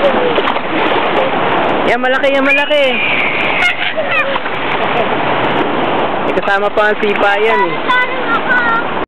Yan, malaki, yan, malaki. May kasama pa ang sipa yan eh.